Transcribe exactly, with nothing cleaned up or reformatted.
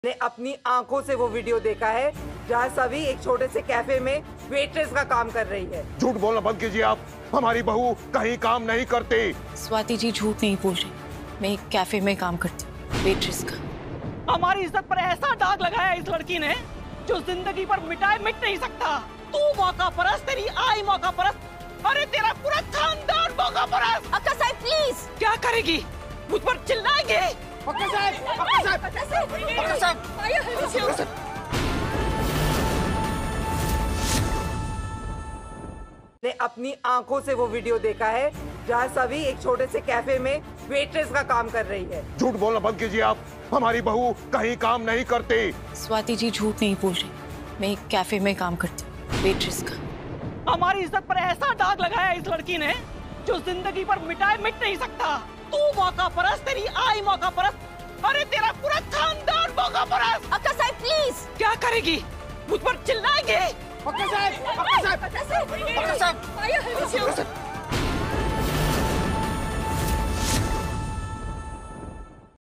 ने अपनी आंखों से वो वीडियो देखा है जहां सभी एक छोटे से कैफे में वेट्रेस का काम कर रही है। झूठ बोलना बंद कीजिए आप। हमारी बहू कहीं काम नहीं करती। स्वाति जी झूठ नहीं बोल रही, मैं एक कैफे में काम करती हूँ, वेट्रेस का। हमारी इज्जत पर ऐसा दाग लगाया इस लड़की ने जो जिंदगी पर मिटाए मिट नहीं सकता। तू मौका परस्त, तेरी आई मौका परस्त, अरे तेरा पूरा खानदान मौका परस्त। अक्का साहब प्लीज। क्या करेगी? मुझ पर चिल्लाएंगे? अक्का साहब, अक्का साहब, अक्का साहब, अक्का साहब। ने अपनी आंखों से वो वीडियो देखा है जहां सभी एक छोटे से कैफे में वेट्रेस का काम कर रही है। झूठ बोलना बंद कीजिए आप। हमारी बहू कहीं काम नहीं करती। स्वाति जी झूठ नहीं बोल रही, मैं एक कैफे में काम करती हूँ, वेट्रेस का। हमारी इज्जत पर ऐसा दाग लगाया इस लड़की ने जो जिंदगी पर मिटाए मिट नहीं सकता। तू मौका परस्त, तेरी आई मौका परस्त, अरे तेरा पूरा खानदान मौका परस्त। अक्का साहब प्लीज। क्या करेगी? मुझ पर चिल्लाएंगे? अक्का साहब, अक्का साहब,